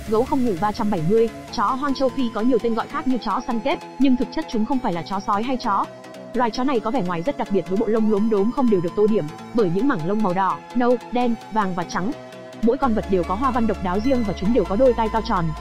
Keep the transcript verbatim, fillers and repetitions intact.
Gấu không ngủ ba trăm bảy mươi. Chó hoang châu Phi có nhiều tên gọi khác như chó săn kép, nhưng thực chất chúng không phải là chó sói hay chó. Loài chó này có vẻ ngoài rất đặc biệt với bộ lông lốm đốm không đều được tô điểm bởi những mảng lông màu đỏ, nâu, đen, vàng và trắng. Mỗi con vật đều có hoa văn độc đáo riêng và chúng đều có đôi tai to tròn,